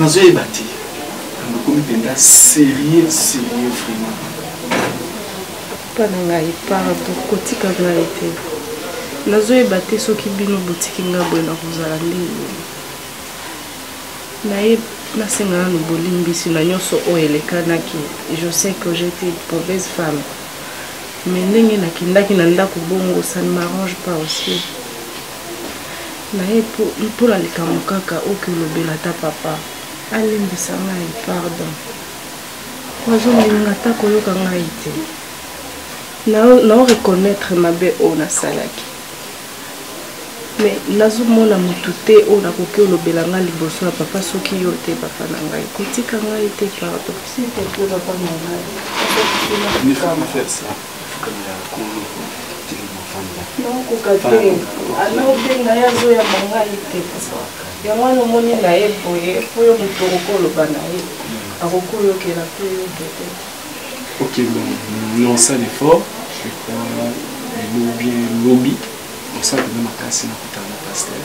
nazo ebati comme penda sérieux vraiment pas ngai pardon kotika ngai te nazo ebati soki bino boutique nga boyena kozala ndenge naye nasengana no bolimbisi na nyonso oyo elekanaki. Je sais que j'étais une mauvaise femme, mais ndenge nakindaki na ndako bongo ça ne m'arrange pas aussi. Naye mpona likambo kaka oyo olobela ta papa alimbisa ngai pardon wazolinga ta koyoka ngai te nao reconnaître mabe oyo nasalaki mais nazomona motu te oyo nakoki olobela ngai liboso ya papa soki yo te papa na ngai kotika ngai te pardon s'il te plaît papa na ngai non kokate anaobenga ye azoyamba ngai te yango wana omoni na ye boye po yo moto okoloba na ye akoki oyokela mpe yoke te. Ok, bon, on sait l'effort, je crois, le lobby, on sait que même à casser na kutana pasteur.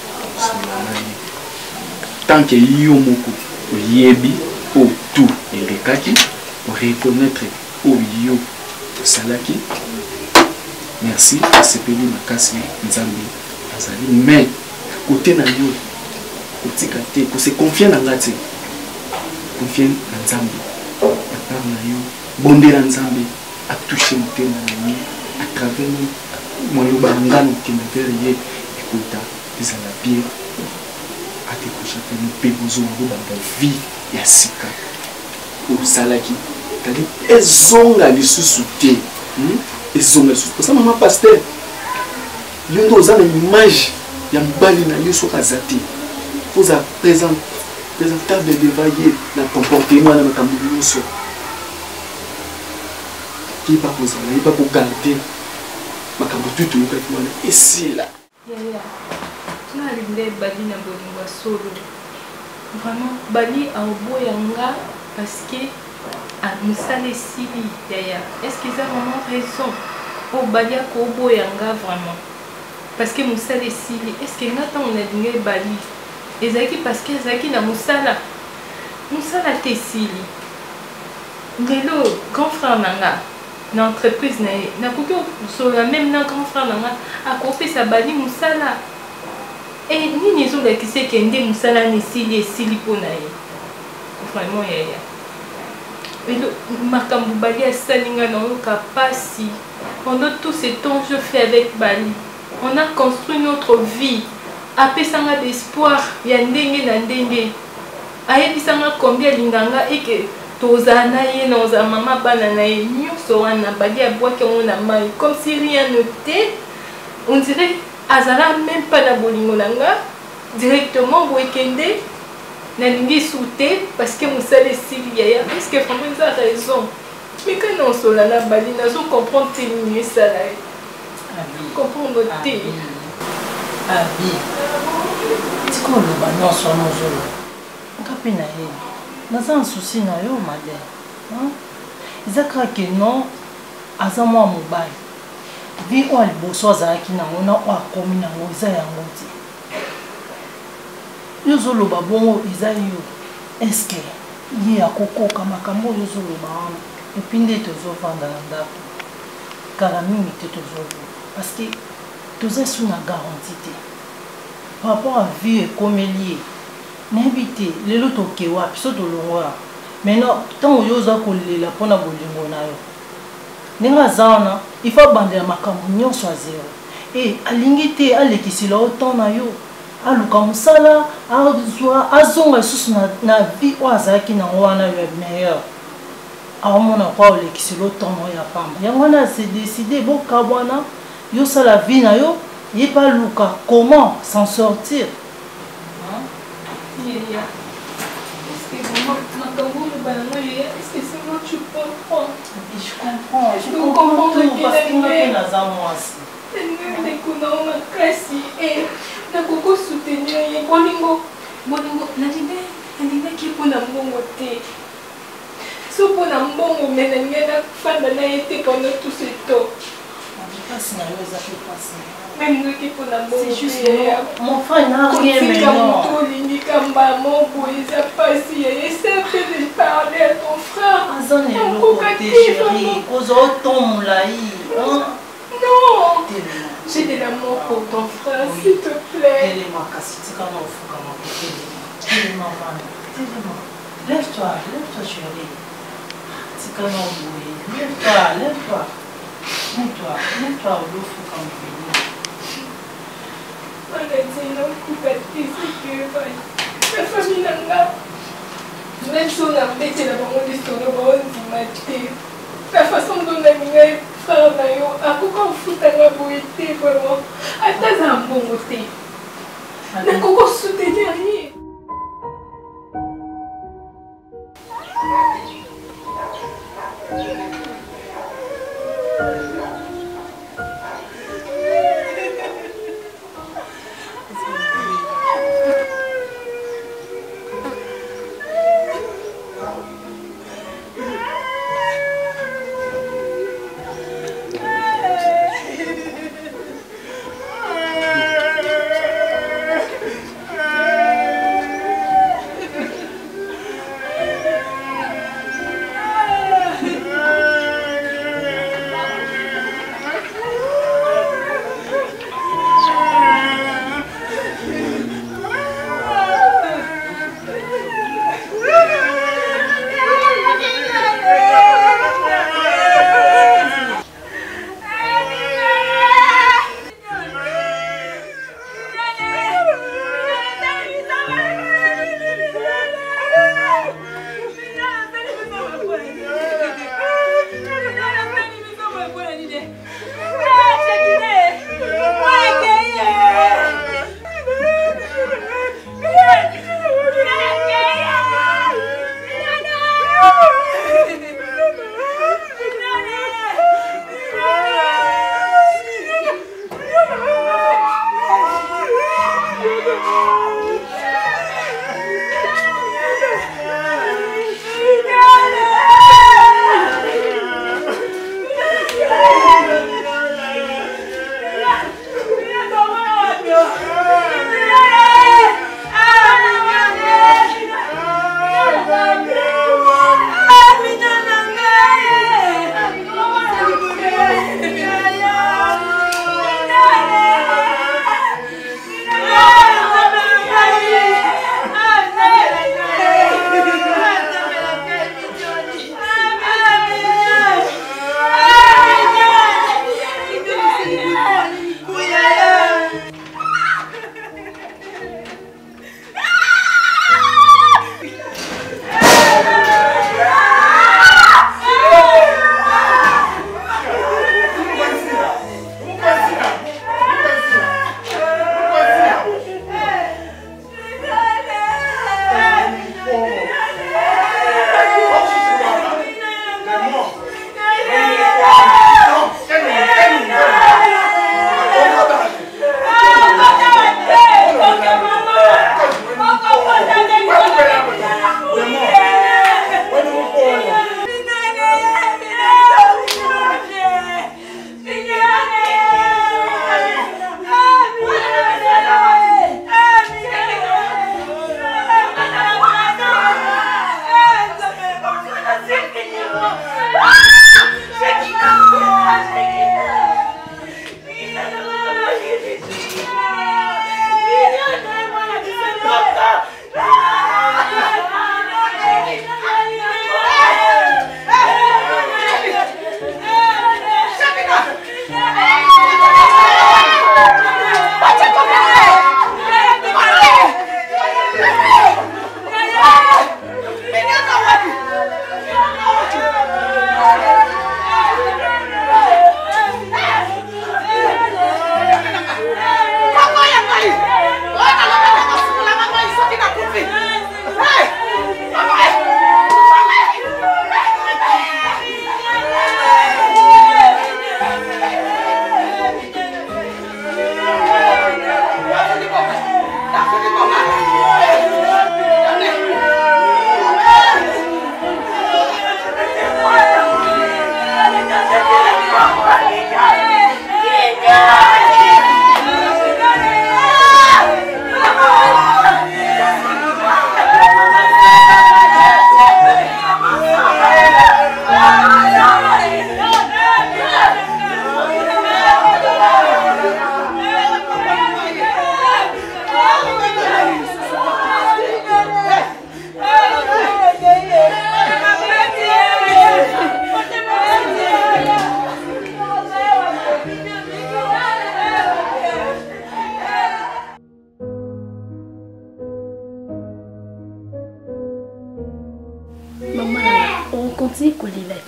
Tant que yo moko yebi o tout et rekaki, pour reconnaître o yo salaki. Merci, c'est payé na kasi nzambi azali mais côté na yo côté kate ko se confier na ngati confier na nzambi à part na yo bondera nzambi a toucher motema na yo à travers moi yo bangano qui me fait rien écoute ils ont la pierre à te coucher pour nous pébozo dans la vie ya sika ou salaki tadi ezonga lisusu te ezonga lisusu pour ça maman pasteur yo ndo za na image ya mbali na yo soka zati vous a présentable d'évailler na comportement na makambo nyonso qui pas poser il pas pour garder makambo tutu okaki wana esila yaya na linde bali na bolingo solo vraiment bali aoboyanga parce que musala esili yaya est-ce qu'ils ont vraiment raison o bali akoboyanga vraiment parce que musala esili est-ce que nga ntango nalingi bali ezalaki parce que ezalaki na musala te esili lelo grand frère nanga na entreprise na ye nakoki kosola même na grand frère nanga akopesa bali musala e nini ezolakisa ekende musala na esili mpo na ye vraiment yaya lelo makambo bali asali nga nayoka pasi pendant tout ce temps je fais avec bali on a construit notre vie apesanga d'espoir ya ndenge na ndenge ayebisanga combien alinganga eke tozala na ye na ozala mama bana na ye nyonso wana bali abwaki yango na mai comme si rien n'était on dirait azala même pas na bolingo na nga directement boekende nalingi soute parce que mosala esili yaya est-ce que vraiment eza raison mais quand naosola na bali nazo comprendre te nini esala ye comprendre te abi tikoloba nyonso wana ozoloba nga mpe na ye naza na susi na yo made eza kaka ke non aza mwa mobali vi oyo liboso azalaki nango na oyo akomi nango eza yango te yo ozoloba bongo eza yo eske ye akokoka makambo oyo ozoloba wana epi nde tozovanda na ndako kala mingi te tozoloba parce que toza sous na garantie te par rapport à vie ekomeli ye nayebi te lelo toke wapi so tolongola maintenant ntango yo oza kolela mpona bolingo na yo ndenge aza wana ifo abandela makambo nyonso ya zero e alingi te alekisila o temps na yo aluka mosala azonga lisusu na vie oyo azalaki nango wana yo meilleur aomona kwa olekisila o temps na yo ya pamba yango wana se décide bokabwana yo sala vie na yo ye pas luka comment s'en sortir est-ce que vraiment makambo olobana yo est-ce que c'est moi tu comprends je comprends tout parce que nga naza mwasi ndekuna o makasi nakoko soutenir ye bolingo nalingaki mpona mbongo te so mpona mbongo me nalingi nafanda na ye te pendant tout ce temps Même nous qui pour l'amour. C'est juste mon frère n'a rien maintenant. Ça passe, essaie de parler à ton frère. Azan est le chérie. Ton non, j'ai de l'amour pour ton frère, s'il te plaît. Lève-toi, chérie. Lève-toi. Lève-toi, au loup, comme on a dit non, la famille n'a même si on a fait la maman de son la façon dont on a mis les frères d'ailleurs, à quoi on fout à la beauté vraiment, à ta bon côté. La coco soutenir rien.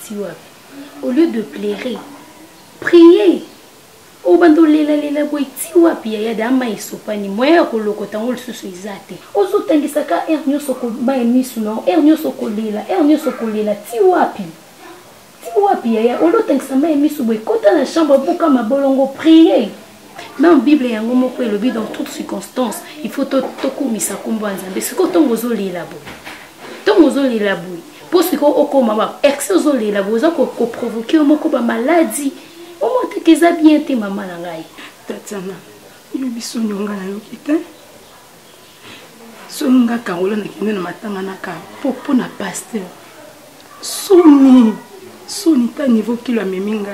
Au lieu de pleurer, priez. Au bando lela boy tiwapi ya dama isopani moya ko lokota ngol susu izate. Ozo tangisaka ernyo soko ba emisu no ernyo soko lela tiwapi. Tiwapi ya olo tangisa ma emisu boy kota na chambre buka mabolongo prier. Dans la Bible yango moko elobi dans toutes circonstances, il faut tokumisa kombo nzambe. Siko tongozo lela boy. Tongozo lela boy. Pour siko okoma ba exozo lela boy za ko provoquer moko ba maladie. Au moins, tu es bien, tu es maman. Tatiana, il y a son yonga na yokite. Son yonga kaola na kine na matanga na ka popo na pasteur. Soni ta niveau kilo ameminga.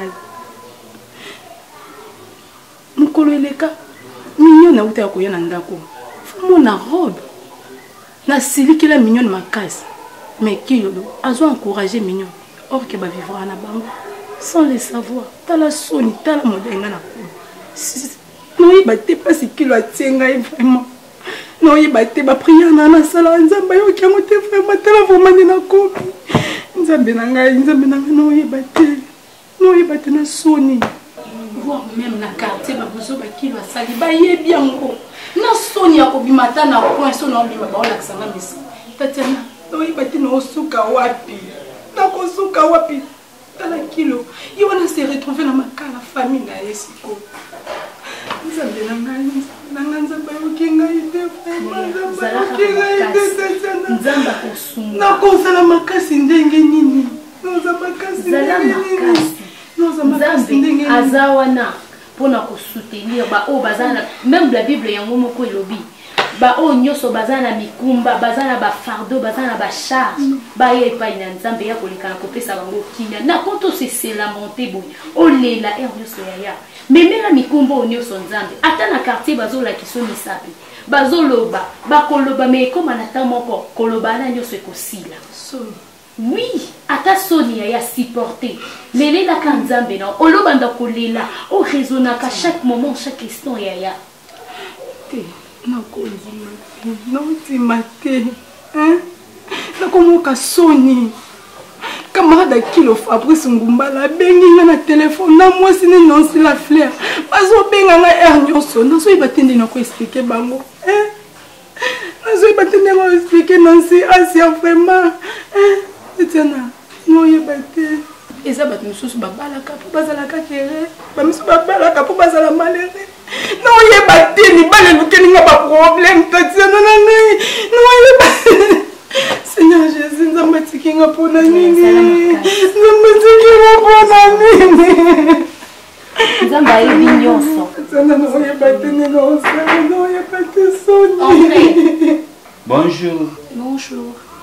Mukolo eleka mignon na uta ko yana ndako. Famo na robe. Na sili kila mignon makasi. Mais kilo azo encourager mignon. Or que ba vivre na bango. Sans le savoir, t'as la sonne, t'as la modèle. Non, il battait pas ce qu'il a tenu vraiment. Non, il battait pas prier dans la salle. Nzamba yo qui a monté vraiment, t'as la vraiment de la copie. Nzamba non, il battait na sonne. Voir même na quartier, ma bozo ba kilo a sali, ba yé bien ngo. Na sonne ya ko bimata na point sonne on bima ba la sanga misi. Tatiana, non, il battait na osuka wapi. Na kosuka wapi. La kilo, il va se retrouver dans ma famille na Esiko. Nous avons même la Bible ba o nyoso bazana mikumba bazana ba fardeau bazana ba charge ba ye pa ina nzambe ya koleka ko pesa bango kinya na konto se lamenter boy o lela nyoso ya memela mikumba o nyoso nzambe ata na quartier bazola kiso misapi bazoloba bakoloba me koma na tamoko koloba na nyoso ekosila oui ata soni ya supporter lele la kanzambe na oloba ndakolela o raisonner à chaque moment chaque instant ya non, tu m'as dit, hein? Comment Sony, camarade Kilo Fabrice Ngumbala, bengi na téléphone, na moi si non c'est la fleur. Bazo benga na ernyoso, na so ibatende na ko expliquer bango, hein? Na so ibatende na expliquer Nancy Asia vraiment, hein? Tiana, non yebate. Eza bat mususu babala ka po bazala ka kere, ba mususu babala ka po bazala malere. Non, il y a pas de il n'y a pas de problème. Non, Seigneur Jésus, nous avons dit qu'il n'y a pas de nini. Nous avons dit bonjour. Bonjour.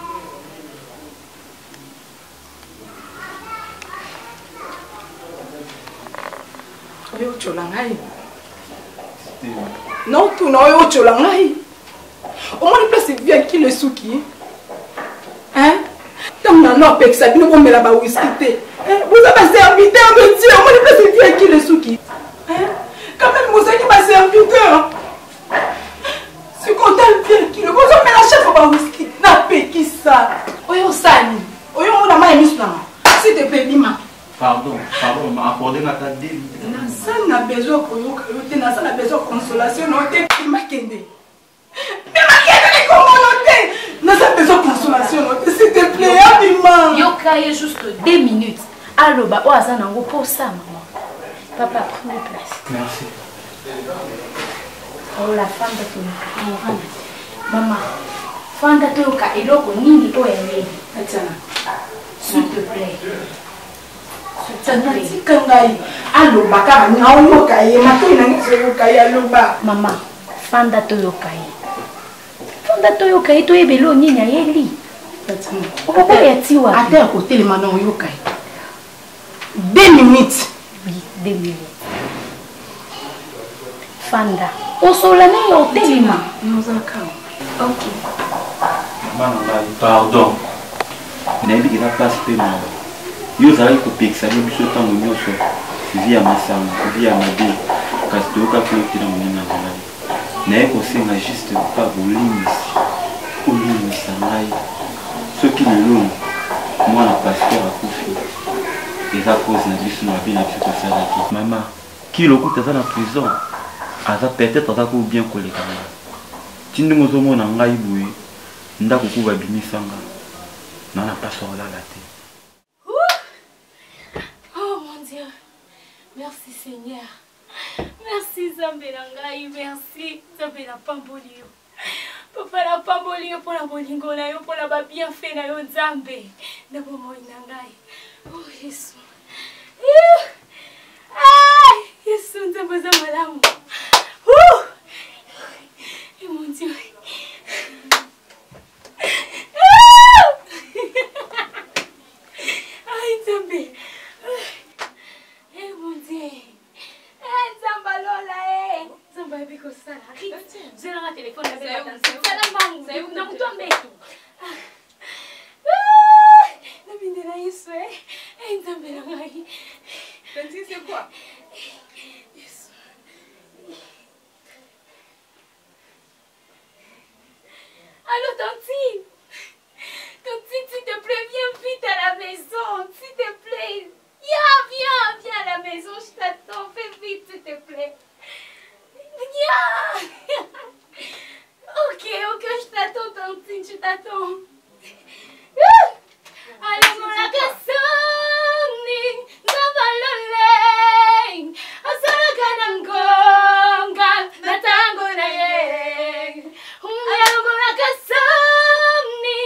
Non, tout non, au Cholangai. Au moins, il place bien qui le souki. Hein? Tant qu'on a pas ça, nous sommes là-bas où ils sont. Vous avez serviteur, me dit, au moins, il place bien qui le souki. Hein? Quand même, vous avez pas serviteur. Si on a bien qui le vous avez la chef au whisky. N'a pas qui ça. Oyo Sani. Oyo, on a mal mis là. S'il te plaît, Bima. Pardon, accordez ma tête. Ça n'a besoin de consolation, non, t'es ma kende. Mais ma kende, comment noter? N'a pas besoin de consolation, s'il te plaît, Abima. Yo caille juste 2 minutes. Allo, bah, oaza nango pour ça, maman. Papa, prenez place. Merci. Oh, la femme de ton maman, femme de ton cas, et donc, nini, oh, elle est. S'il te plaît. Maman, fanda toyokai. Fanda toyokai to ebelo nini ayeli. Oba ya tiwa. Ate à côté les manon yokai. 2 minutes. Oui, 2 minutes. Fanda. Osola na yo telima. Nous allons. OK. Maman, pardon. Nabi qui la place paiement. Yo zali ko pekisa biso tango nyoso via masanga via mabe kasi toka kote na mona na naye ko senga juste pas bolimi sangai soki lelo mwana pasteur akufi eza cause na biso na bien na biso tosalaki. Mama ki lokuta aza na prison aza peut-être aza ko bien koleka nga ti ndenge ozomona ngai boye ndako kuba bimisanga na mpasi olala te. Oh mon Dieu, merci Seigneur, merci Nzambe na ngai, merci Nzambe na pamboli yo papa na pamboli yo mpona bolingo na yo mpona babienfait na yo Nzambe na bomoi na ngai. Oh Yesu, Yesu Nzambe aza malamu. Et mon Dieu. Ay Nzambe. Eh mon Dieu. Nzamba lola Nzamba biko sala. J'ai la téléphone la belle. Sala mangu na mtu ambetu. Na bindela Yesu Nzambe na ngai. Tanti c'est quoi? Yesu. Allô Tantine. Tantine, s'il te plaît, viens vite à la maison, s'il te plaît. Viens à la maison, je t'attends, fais vite, s'il te plaît. Viens. Ok, je t'attends, Tantine, je t'attends. Allez, mon lacasoni, zabalole, asala kanangonga, natango na ye. Allez, mon lacasoni,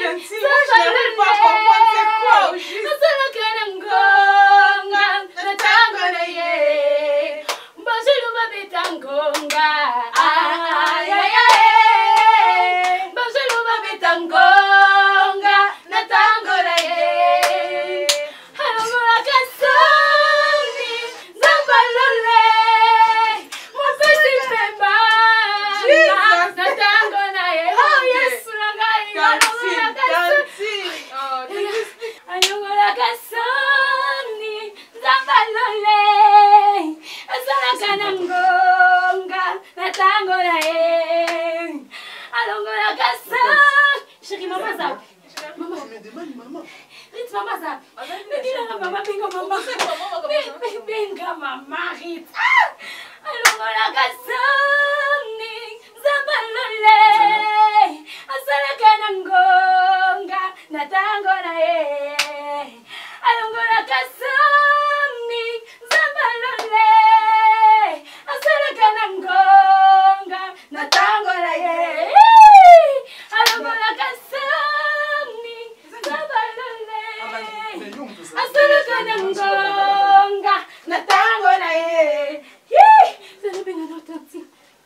zabalole, asala kanangonga, natango na ye. Mbajulu babetangonga, ay ay ay. Mbajulu babetangonga, natango na ye. Alongola kasoni, zambalole, mopesi pemba, natango na ye. Oh Yesu na ngai, alongola kasoni, alongola kasoni, zambalole, asalaka na ngonga, natango na ye. Alongola kasoni, chérie maman zapi. Maman, Rit, maman zapi. Maman, benga maman. Benga maman, Rit. Alongola kasoni, zambalole, asalaka na ngonga, natango na ye. Alongola kasoni, zambalole, asalaka na ngonga, natango na ye. Alongola kasoni, zambalole, asalaka na ngonga, natango na ye. Zana benga na Tantine.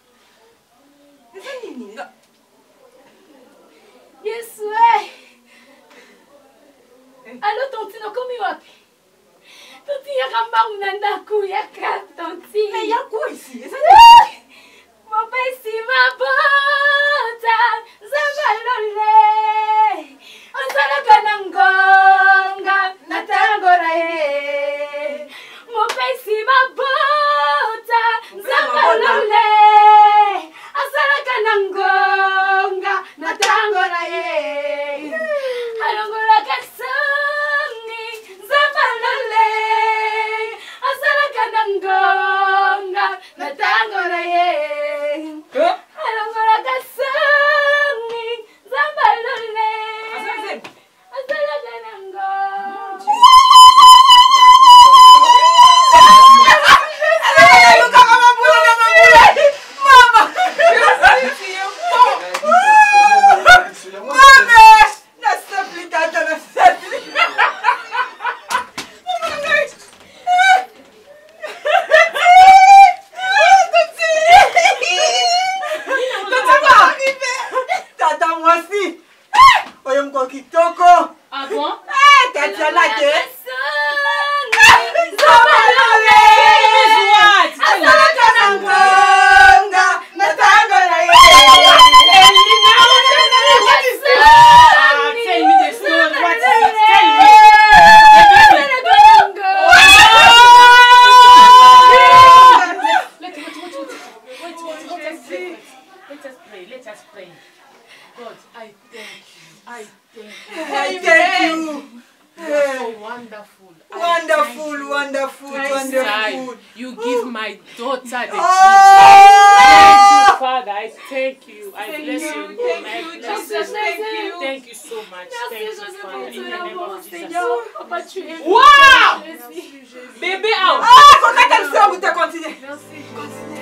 Yesu Allo Tantine, okomi wapi? Tantine yaka mbangu na ndako yaka Tantine. Mais y'a quoi ici? Mopesi mabota zambalole, asalaka na ngonga, natango na ye. Mopesi mabota zambalole, asalaka na ngonga, natango na ye. Alongola kasoni, zambalole, asalaka na ngonga, natango na ye. Alongola kasoni, zambalole, asalaka na ngonga. wonderful. You give my daughter the Oh! Thank you, Father. I thank you. I bless your name. Thank I you, bless Jesus. you. Thank you. Thank you so much. Thank you, Father. In the name of Jesus. Wow! Bébé out. Ah, faudrait qu'elle sorte ou t'as continué. Merci. Continue.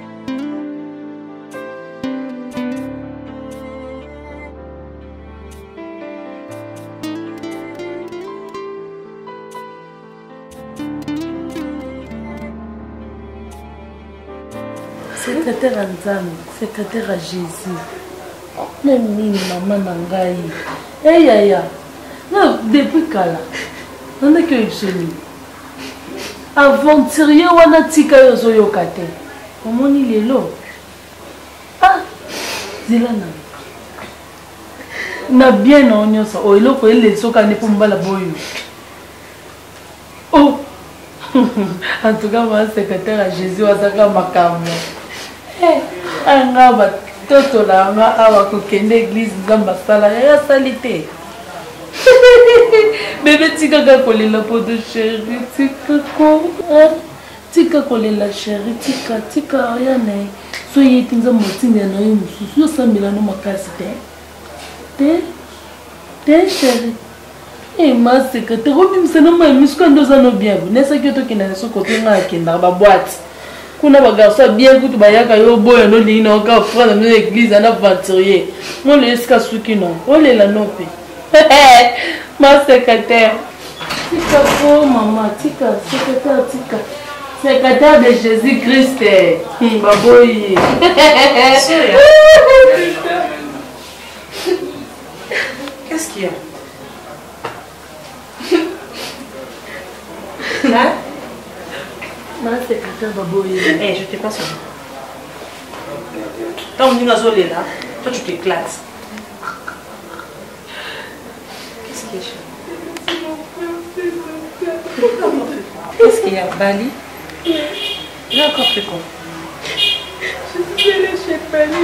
Secrétaire à Nzambe, secrétaire à Jésus. Même nini maman nangai. Eh yaya. Non, depuis kala. On est que yusoni. Aventurier wana tika yozo yokate. Omoni lelo. Ah, zila na. Na bien na onyosa. O eloko ele soka ne pumbala boyo. Oh. En tout cas, moi, secrétaire à Jésus, azaka makambo. Anga batoto la nga awa kokende église nzamba sala ya salite. Bébé tika ka kolela poto chéri tika kolela chéri tika yana so yeti nzamba tinga na yo mususu yo sambela no makasi te chéri. Eh ma secrétaire obimisa na ma misiko ndoza no bien nesa kyoto kinana so kotenga akenda ba boîte. Kuna bagarso bien kutu bayaka yo boya no lina oka frère dans l'église en aventurier. Mon le eska suki non. O le la nope. Ma secrétaire. Tika ko maman, tika secrétaire tika. Secrétaire de Jésus-Christ. Baboyi. Qu'est-ce qu'il y a? Hein? Ma secrétaire Baboyi. Eh, je t'ai pas sonné. Tant que nous sommes là, toi tu t'éclates. Qu'est-ce qu'il y a, chérie? Qu'est-ce qu'il y a, Bali? J'ai encore fait quoi? Je suis allée chez Bali.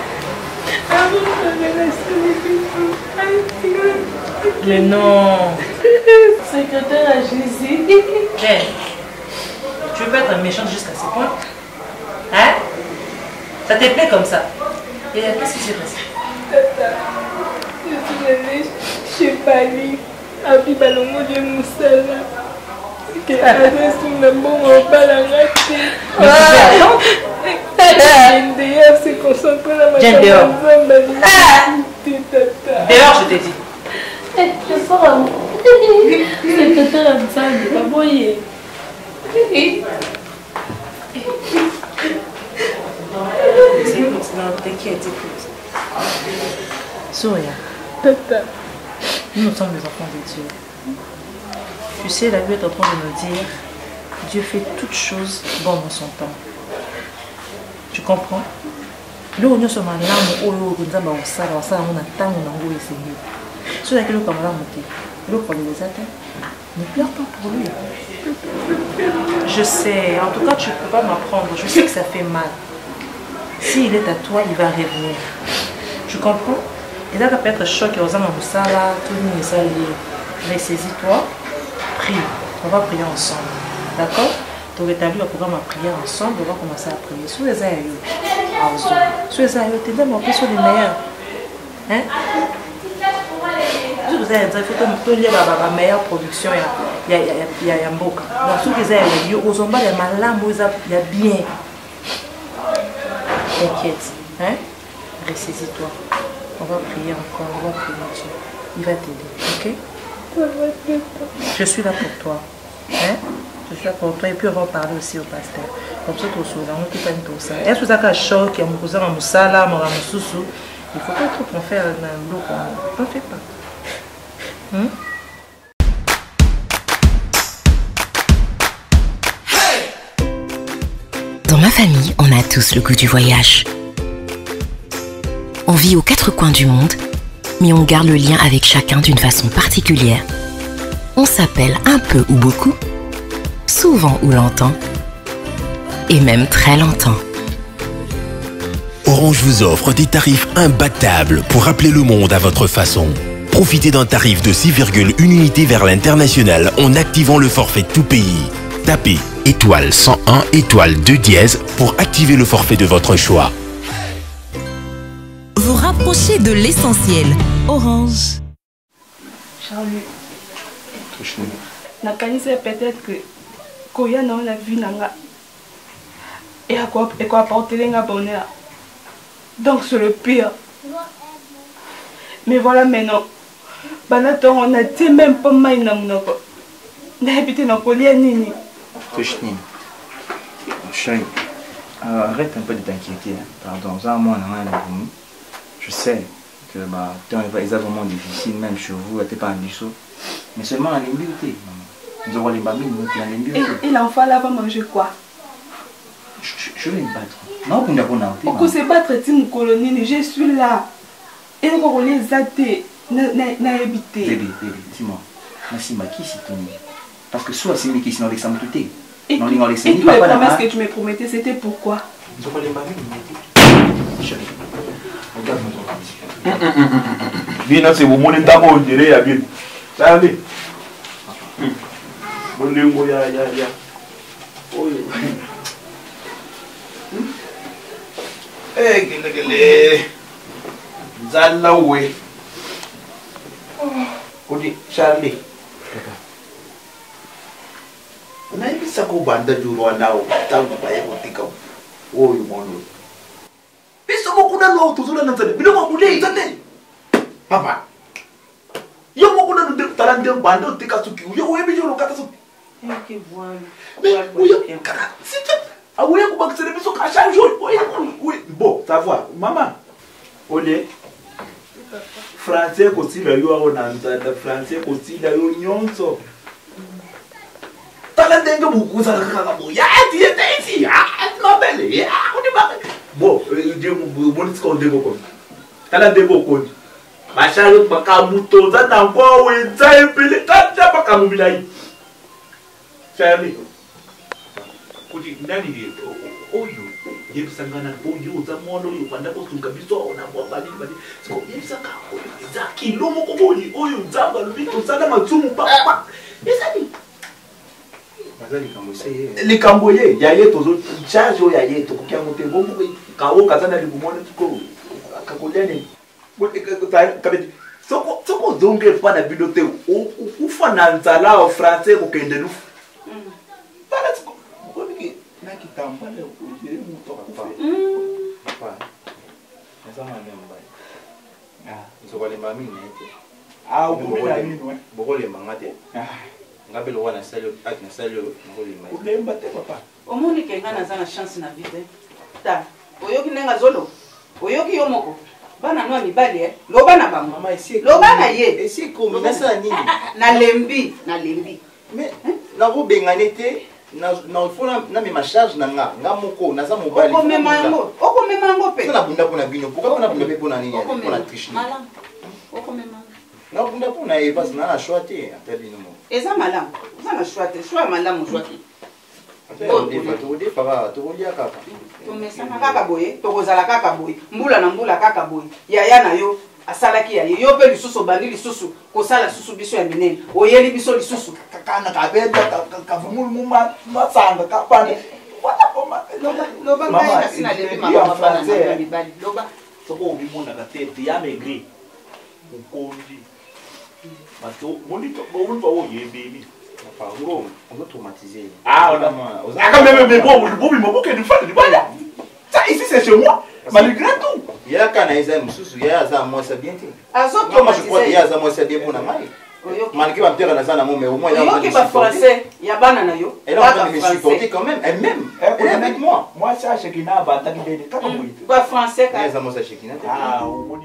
Mais non. Secrétaire à Jésus. Hey, tu veux pas être méchante jusqu'à ce point? Hein? Ça te plaît comme ça? Et qu'est-ce qui s'est passé? Tata, je suis allée chez Bali. Abi balongo de Moussala. Que adresse une bonne balanga. D'ailleurs, c'est concentré dans ma Viens dehors. Tata. Dehors, je t'ai dit. Je sors à moi. Secrétaire à Nzambe, Baboyi. T'inquiète, écoute. Soria. Tata. Nous sommes les enfants de Dieu. Tu sais, la Bible est en train de nous dire Dieu fait toutes choses bon dans son temps. Tu comprends? Nous, nous sommes en larmes, nous sommes en salle, on a tant de Seigneur. Ceux qui ont comme larmes, ne pleure pas pour lui. Je sais, en tout cas, tu ne peux pas m'apprendre. Je sais que ça fait mal. S'il est à toi, il va revenir. Tu comprends? Et là, peut être choqué aux âmes, ça là, tout le monde est lié. Mais saisis-toi, prie. On va prier ensemble. D'accord? Tu vas établir le programme à prier ensemble, on va commencer à prier. Sous les aïeux, sous les aïeux, tu donnes mon plus sur les meilleurs. Hein? Sous les aïeux, il faut que tu aies la meilleure production. Il y a un beau. Donc, sous les aïeux, aux ombres, il y a malin, il y a bien. T'inquiète. Hein? Ressaisis-toi. On va prier encore, on va prier Dieu. Il va t'aider, ok? Je suis là pour toi. Hein? Je suis là pour toi et puis on va parler aussi au pasteur. Comme ça, tu es là, on ne peut pas tout ça. Est-ce que tu as un choc, il y a mon cousin, mon sala, mon ramoussou? Il ne faut pas trop qu'on fasse un bloc. On ne fait pas. Hein? Dans ma famille, on a tous le goût du voyage. On vit aux quatre coins du monde, mais on garde le lien avec chacun d'une façon particulière. On s'appelle un peu ou beaucoup, souvent ou longtemps, et même très longtemps. Orange vous offre des tarifs imbattables pour rappeler le monde à votre façon. Profitez d'un tarif de 6,1 unités vers l'international en activant le forfait tout pays. Tapez étoile 101 étoile 2 dièse pour activer le forfait de votre choix. Vous rapprochez de l'essentiel. Orange. Charlie, nakanisa peut-être que koya na la vie nanga et à quoi apporter un bonheur. Donc c'est le pire. Mais voilà maintenant. Banaton on a dit même pas mal na monoko. Na habité na kolia nini. Touchni. Chérie, arrête un peu de t'inquiéter. Pardon, ça moi je sais que bah temps est vraiment difficile même chez vous, t'es pas ambitieux. Mais seulement à l'immunité. Nous aurons les babines, nous qui l'immunité. Et l'enfant là va manger quoi? Je vais me battre. Non, pour ne pas on se battre, Tim Colonie, je suis là. Et nous allons les athées, n'a habité. Bébé, dis-moi, merci, ma qui c'est ton parce que soit c'est qui sont avec ça, tout est. Et toutes les promesses que tu me promettais, c'était pourquoi? Nous aurons les babines, chérie, regarde-moi. Bien, c'est au moment d'abord, on dirait, à bien. Ça va bien. Bon, ya. Oh, eh, gele. Zalla we. Odi Charlie. Na ibisa ko banda juro nao tangu baye motika. Oyo mono. Biso mo kuna no tuzula nanzane. Bilo mo bude izande. Papa. Yo mo kuna no talande banda tika suki. Yo webi juro kata suki. Que voilà. Bon, ça va, maman. Olé. Français aussi le yo onanda, français aussi le yo nyonso. Tala denga buku za kaka bo. Ya ti ici. Ah, ma belle. Ya, on est pas. Bon, je bon ce qu'on dégo comme. Tala dégo ko. Bacharo bakamuto za na kwa we za epele tata bakamubilai. Charlie. Kuti ndani yetu oyo yebisangana oyo za mono yo kwanda kosuka biso ona bali siko yebisaka oyo za kilomo kokoni oyo nzamba lubito sana matsumu papa esani bazali kamoseye likamboye ya yeto zo charge ya yeto kukia motembo mbo kawo kazana libumone tuko akakolene bote kabeti soko zonge pa na bidote ufa na nzala o français ko kende lufu para siko naki tambale ujire muto kufa papa nasema mbaya nzokole mami nete ubumela nini we bokole mangate ngabe lo wana salo na salo ngole mai ulemba te papa omoni kenga na chance na vie ta oyoki nenga zolo oyoki yomoko bana no mibali loba na bango mama esi loba na ye esi ko minasa nini na lembi mais na go benganete na fona na me charge na nga moko naza mobali okomemango pe na bunda pona bino pourquoi na bunda pe pona nini pona triche malam okomemango na bunda pona e bas na choite atabino mo eza malam eza na choite choix malam choite tode papa tokolia kaka tomesana kaka boye tokozala kaka boye mbula na mbula kaka boye yaya na yo asalaki ya yo pe lisusu bandi lisusu kosala susu biso ya minene oyeli biso lisusu kakana kabenda kavumulu muma masanga kapana wala koma loba ngai sina lebi mama bana na bibali loba soko ubimona katete ya megri ukonji bato monito bonfa wo yebeli papa ngo on va traumatiser on même bon mais bon que de faire du bala ça ici c'est chez moi malgré tout ya kana isa mususu ya za moi c'est bien ti moi je crois ya za moi c'est bien pour na mai malgré ba père na za na mo mais au moins il y a qui va français ya bana na yo elle va me supporter quand même elle même elle est avec moi ça chez kina ba ta kidene kaka moi ba français ka za moi ça chez kina au moni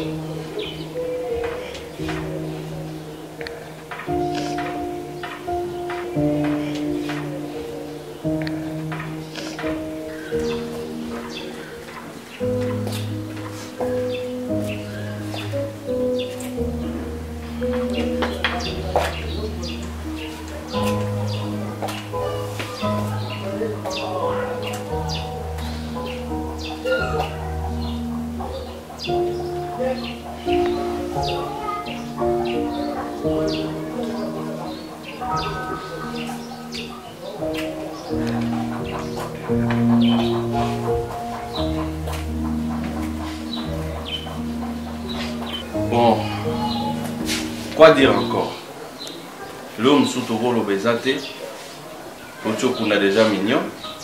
Bon, quoi dire encore? L'homme sous Toro l'obésité, on a déjà mignon.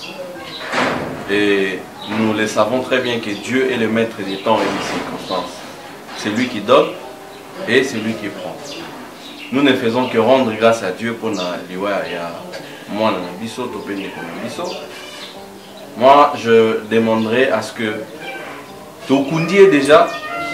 Et nous le savons très bien que Dieu est le maître des temps et des circonstances. C'est lui qui donne et c'est lui qui prend. Nous ne faisons que rendre grâce à Dieu pour moi, je demanderai à ce que Tokundi déjà,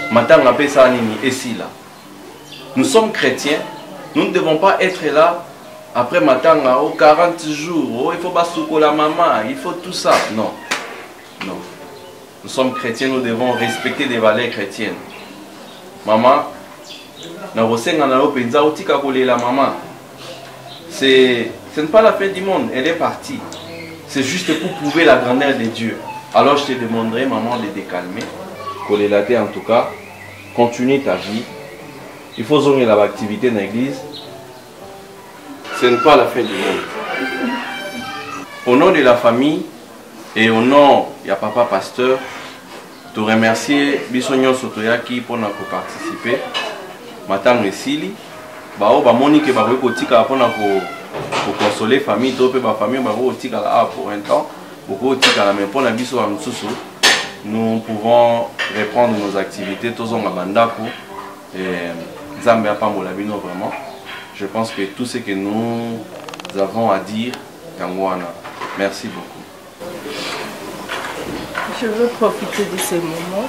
nous sommes chrétiens, nous ne devons pas être là après Matanga, 40 jours, il faut pas soukou la maman, il faut tout ça. Non, non. Nous sommes chrétiens, nous devons respecter des valeurs chrétiennes. Maman, ce n'est pas la fin du monde, elle est partie. C'est juste pour prouver la grandeur de Dieu. Alors je te demanderai, maman, de te calmer. Kolelate en tout cas, continue ta vie. Il faut zoner l'activité dans l'église. Ce n'est pas la fin du monde. Au nom de la famille et au nom de papa pasteur, te remercier Bissonyo Sotoyaki pour nous participer. Matang Esili, bao ba monique ba ko tika pour consoler famille, to pe ba famille ba ko tika là pour un temps, beaucoup tika là mais pour la biso wa msusu, nous pouvons reprendre nos activités tous en bandako et Nzambe a pas molabino vraiment. Je pense que tout ce que nous avons à dire Kangwana. Merci beaucoup. Je veux profiter de ces moments.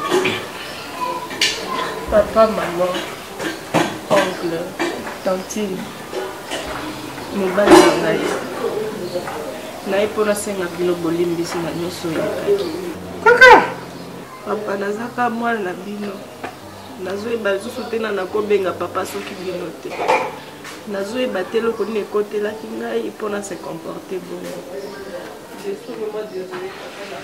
Papa, maman, oncle, tantine, mobali na ngai. Naye pona senga bino bolimbisi na nyonso yakaki. Kaka! Papa nazaka mwana na bino. Nazoyeba lisusu te na nakobenga papa soki bino te. Nazoyeba te eloko nini ekotelaki ngai mpona se comporter bongo. Je suis vraiment désolée,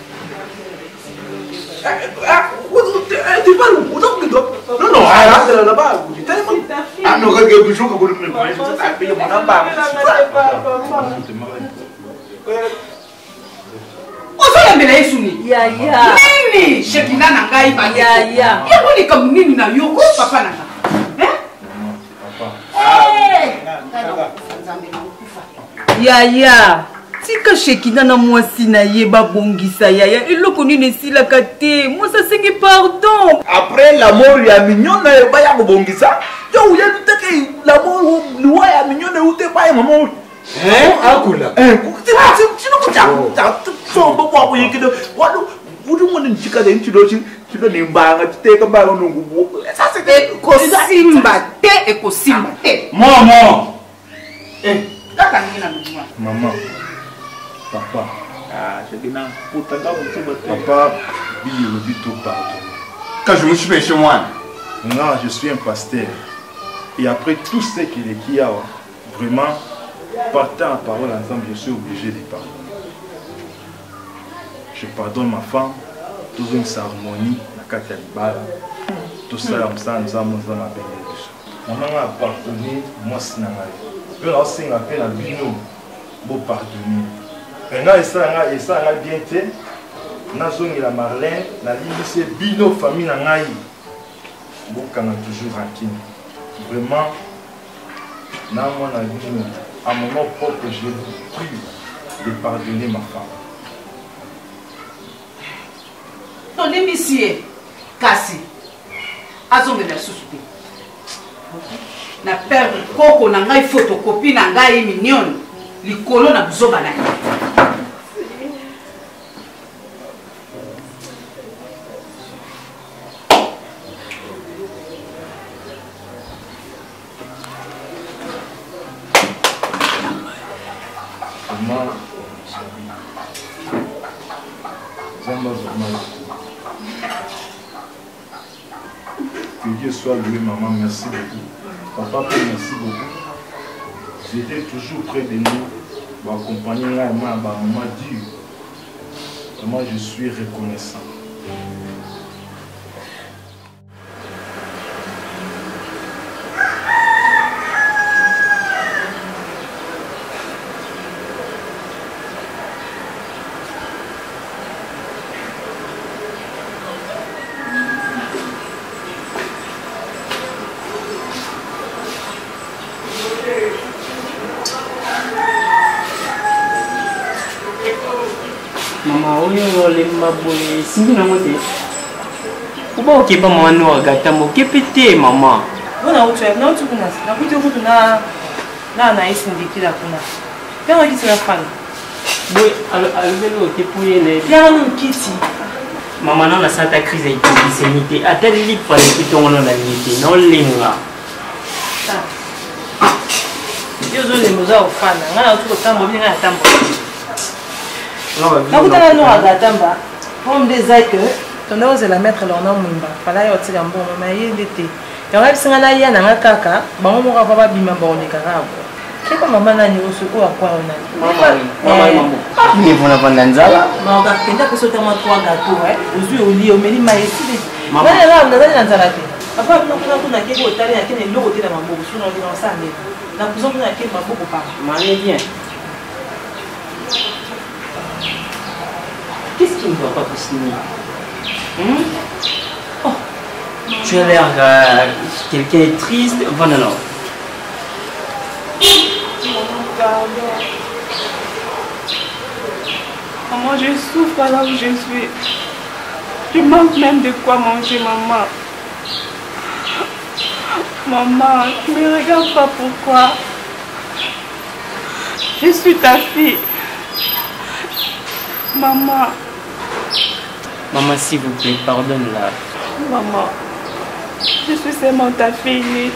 papa. Non, arrête là-bas. Ah non, regarde, je joue comme le Yaya. Nini? Shekina na ngai ba yaya. Yebo ni comme nini na yoko papa na. Yaya. Tika Shekina na mwasi na yeba bongisa yaya. Eloko nini silaka te. Moi ça sengi pardon. Après la mort ya mignon na yeba ya bongisa. Yo ya tutake la mort loi ya mignon na ute pa ya maman. Akula. Maman, papa, papa, quand je me suis fait chez moi, non, je suis un pasteur. Et après tout ce qu'il y a, vraiment, partant à parole ensemble, je suis obligé de pardonner. Je pardonne ma femme, toute une harmonie, la Katalibala, tout ça, nous avons on a pardonné, moi, c'est un peu la scène, un peu la bino, pour pardonner. Et ça, bien été, na zone la Marlène, la ligne c'est bino famille na ngai. Bon, quand on toujours tranquille. Vraiment, na mon avis, à mon nom propre, je vous prie de pardonner ma femme. Ton émissier, Kassi, azonge la soupe. Na père koko na ngai photocopie na ngai mignonne, likolo na buzoba na ngai. Maman, Zamba vraiment. Que Dieu soit loué, maman, merci beaucoup. Papa, merci beaucoup. J'étais toujours près de nous pour accompagner maman Dieu. Vraiment, je suis reconnaissant. Mama, oyo lemba boye singi nango te. Uba okepa mama no agata mo kepete mama. Bona utwe na utu kuna. Na kuti kutu na isindikila kuna. Kama kiti na fana. Boy alvelo tepuye ne. Ya no kiti. Mama na santa crise itobisenite. Atali lipa le kitongo na nite. Na olenga. Yo zo le moza ofana. Ngana utu kotambo binga tambo. Nakutana no agatamba pomme des ailes que ton ose la mettre là on mumba fala yo tsika mbongo mais yendete yanga bisinga na yana ngakaka bango mo ka ba bima ba on karabo kiko mama nani osuko akwa ona mama ni vona vandanzala ma ka kenda ko sota ma 3 gâteaux ozu oli o meli ma esi mama na ndazali na nzala te papa kuna kiko otali na kene loko te na maboko suna ndi na sande na kuzo kuna kene maboko pa mane bien. Qu'est-ce qui ne va pas Christine? Oh, tu as l'air quelqu'un est triste. Voilà, non. Maman, je souffre là où je suis. Je manque même de quoi manger, maman. Maman, tu ne me regardes pas pourquoi. Je suis ta fille. Maman. Maman, s'il vous plaît, pardonne-la. Maman, je suis seulement ta fille.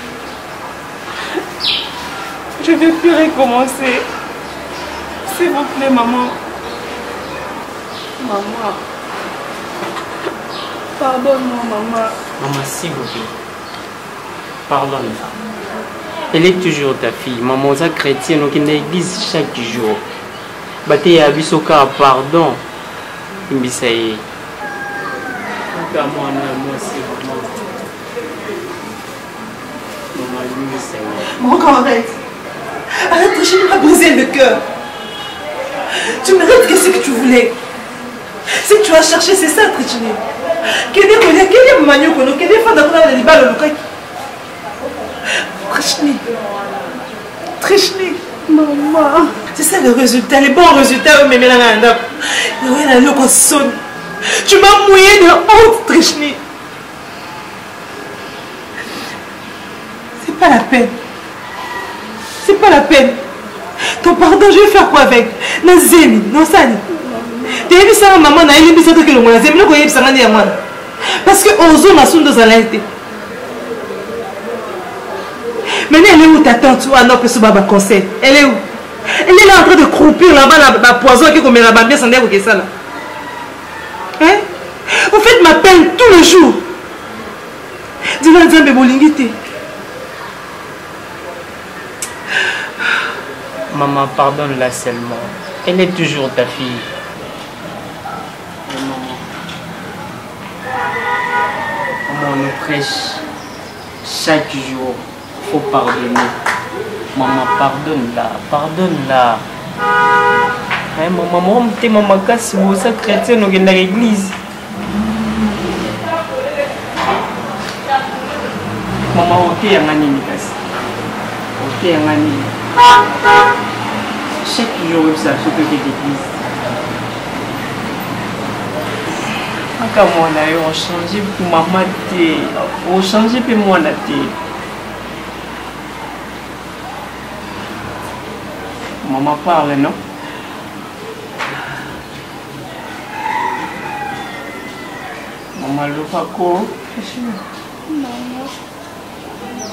Je ne veux plus recommencer. S'il vous plaît, maman. Maman. Pardonne-moi, maman. Maman, s'il vous plaît. Pardonne-la. Elle est toujours ta fille. Maman, ça chrétienne, donc elle l'église chaque jour. Bate ya bisoka pardon. Imbisaye. Maman, quand arrête. Arrête, je m'as brisé le cœur. Tu mérites qu'est-ce que tu voulais. Si tu as cherché, c'est ça, Trichini. Quel est Manu Kono, quel est Fanda Kono de Libalo Lukai. Trichini. Maman. C'est ça le résultat, les bons résultats, mais tu m'as mouillé de honte, Trichini. C'est pas la peine. C'est pas la peine. Ton pardon, je vais faire quoi avec? Nazemi, non sani. Tu as vu ça, maman, na ele bisa to ke longola zemi ko yebisa ngani ya mwana. Parce que ozo na sundo za laité. Maintenant, elle est où ta tante? Ah non, peut-être baba conseil. Elle est où? Elle est là en train de croupir là-bas, la poison qui comme la bambie sans dire que ça là. Hein? Vous faites ma peine tous les jours. Dis-moi, Nzambe bolingité. Maman, pardonne-la seulement. Elle est toujours ta fille. Maman, on nous prêche chaque jour. Il faut pardonner. Maman, pardonne-la. Pardonne-la. Hein, maman, t'es maman casse ou ça chrétien dans l'église. Maman, ok, il y a un imitation. Ok, il y a un chaque jour, ça se peut que l'église. Quand moi, on a changé pour maman, on changé pour moi. Maman parle, non? Maman, le pas quoi? Maman.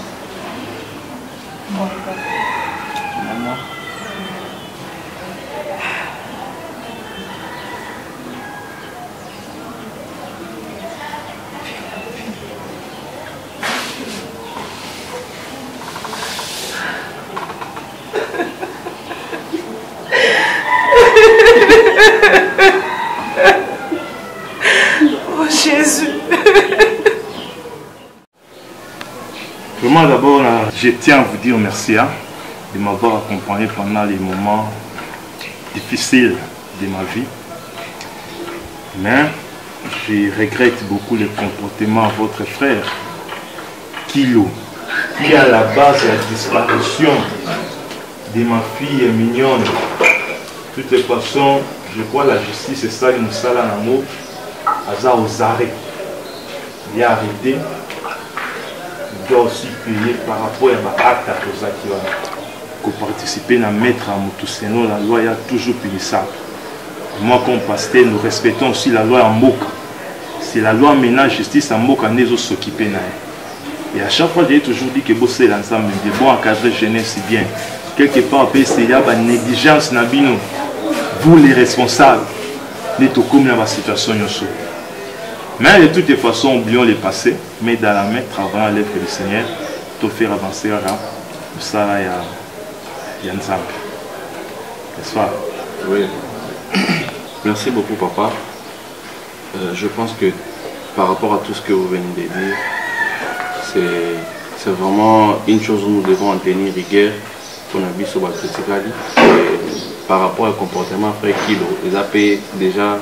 Maman. Vraiment d'abord, je tiens à vous dire merci de m'avoir accompagné pendant les moments difficiles de ma vie. Mais je regrette beaucoup le comportement de votre frère, Kilo, qui est à la base de la disparition de ma fille mignonne. De toutes les façons, je crois que la justice est ça, nous sommes en amour, aux arrêts. Il est arrêté, il doit aussi payer par rapport à l'acte qui va participer à mettre à Moutousseno, la loi, il y a toujours payé ça. Moi, comme pasteur, nous respectons aussi la loi en Moka. C'est la loi maintenant, justice en Moka, nous allons s'occuper. Et à chaque fois, j'ai toujours dit que c'est l'ensemble, de bon encadrer jeunesse, c'est bien. Quelque part, il y a une négligence, vous les responsables, nous sommes dans la situation. Mais de toutes les façons, oublions le passé, mais dans la main, travaillons à l'œuvre du Seigneur, pour faire avancer ça, il y a un exemple. N'est-ce pas? Oui. Merci beaucoup, papa. Je pense que par rapport à tout ce que vous venez de dire, c'est vraiment une chose où nous devons en tenir rigueur pour la vie sur la critique. Par rapport au comportement frère Kilo, ils ont payé déjà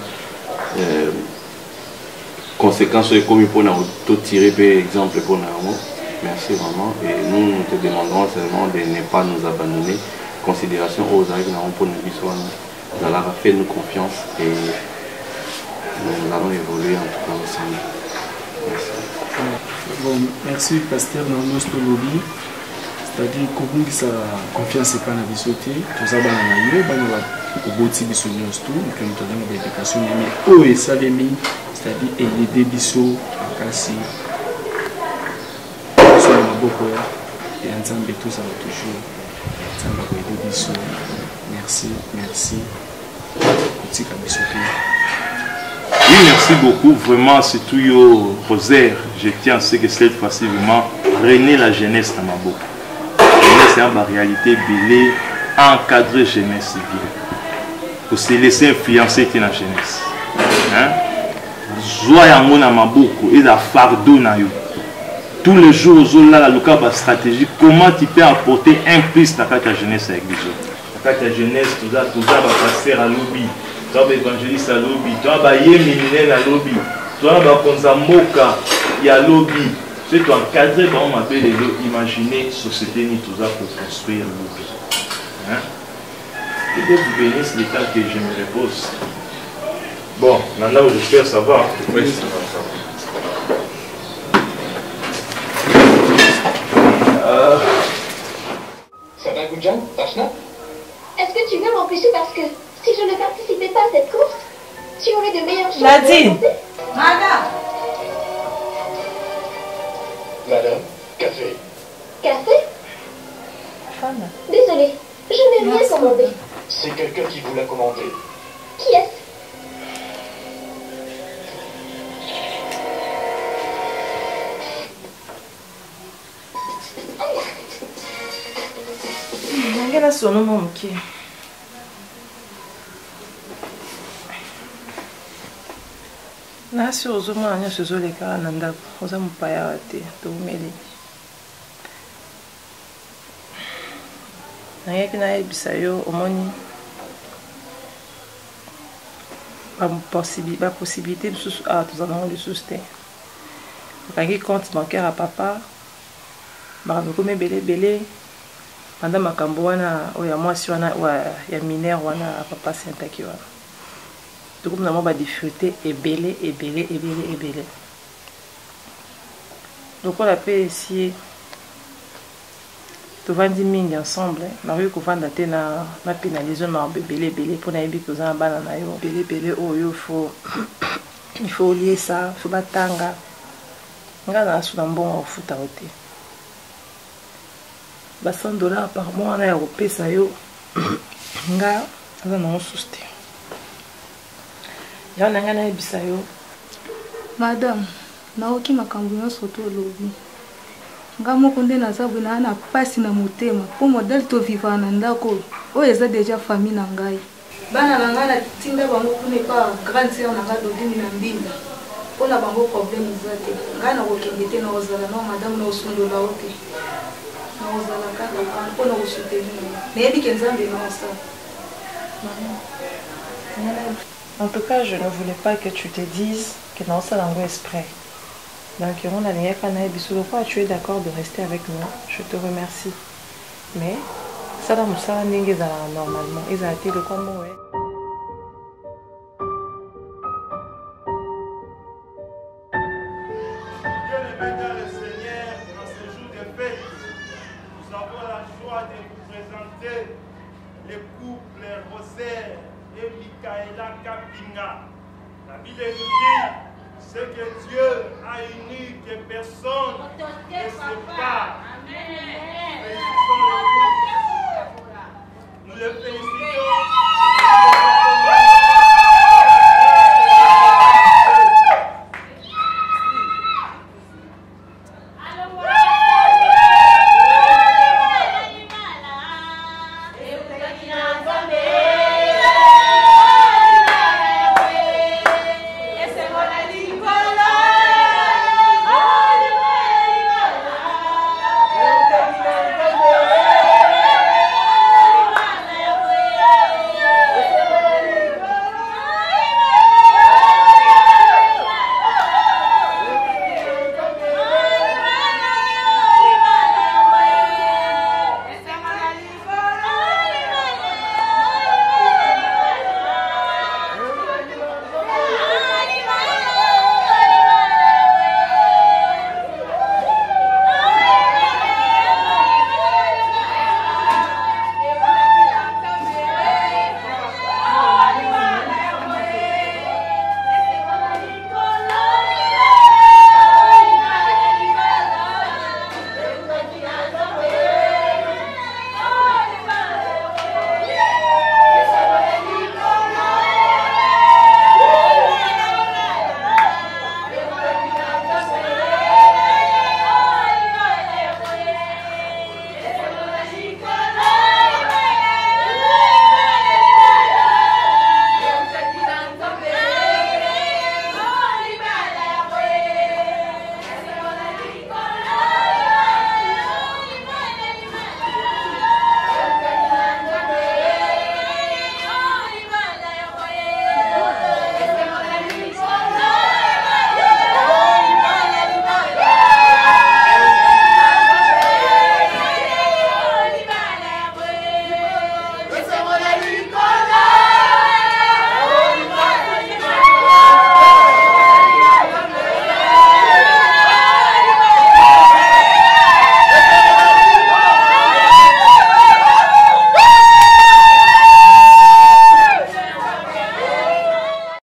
conséquences comme pour nous tirer par exemple pour nous. Merci vraiment. Et nous te demanderons seulement de ne pas nous abandonner. Considération aux arrivées pour nous nous allons faire nous confiance et nous allons évoluer en tout cas ensemble. Merci. Bon, merci pasteur Nanos Tolobi. C'est-à-dire que ça confiance n'est pas dans la vie sauté. Tout ça, c'est-à-dire aider Bissot à casser. Et ensemble, tout ça va toujours. Merci, merci. Oui, merci beaucoup. Vraiment, c'est tout yo Rosaire. Je tiens à ce que cette fois-ci, vraiment, régner la jeunesse dans ma bouche. La jeunesse, c'est en réalité, belé, encadrer la jeunesse civile. Pour se laisser influencer dans la jeunesse. Joie à mon amaboko et la fardeau na yo. Tous les jours, la stratégie, comment tu peux apporter un plus dans la jeunesse avec les autres. Dans la jeunesse, tout ça va passer à l'oubli. Tu vas évangéliste à l'oubli. Tu vas yéminer à l'oubli. Tu vas konzamoka à l'oubli. Tu dois encadrer, on m'appelle imaginer société ni tout ça pour construire l'oubli. Et Dieu vous bénisse les temps que je me repose. Bon, maintenant j'espère ça va. Oui, ça va. Ça va, Goudjan? Tachna? Est-ce que tu veux m'empêcher parce que si je ne participais pas à cette course, tu aurais de meilleures chances. Nadine! Madame! Madame, café. Café? Désolée, je n'ai rien commandé. C'est quelqu'un qui vous l'a commandé. Qui est-ce? Nangela sono momuke. Nasi ozomona nyonso ezoleka na ndako oza mopaya te toumeli. Nayaki nayebisa yo omoni baposibilité lisusu awa toza nango lisusu te. Okangi compte bancaire ya papa bakamekomi ebele pendant makambo wana oya mwasi wana ya mineur wana papa sentaki wana tokomona mwa badifficulté ebele lokola mpe esi tovandi mingi ensemble nakoki kovanda te na pénalize makambo ebele mpo nayebi koza na bana na yo ebele oyo il faut oliesa faut batanga nga na asu na mbongo kofuta yo te ba $100 par mois na ya kopesa yo nga aza nango susu te yango na ngai nayebisa yo madame naoki makambo nyonso to olobi nga moko nde naza boye naa na mpasi na motema mpo modele tovivaka na ndako oyo eza deja famille na ngai bana na ngai natinda bango kuna epa grande sere na ngai dodini na mbinda mpona bango problème eza te ngai nakokende te na kozala na madame na kosundola o te na kozala kaka kana mpona kosoutenir nayebi ke nzambe naosala. En tout cas, je ne voulais pas que tu te dises que dans ça langue exprès. Donc, on a les pourquoi tu es d'accord de rester avec moi. Je te remercie. Mais ça dans ça normalement, ils ont été le combo. Les couples Rosaire et Michaela Kapinga. La Bible nous dit, c'est que Dieu a uni que personne ne sépare.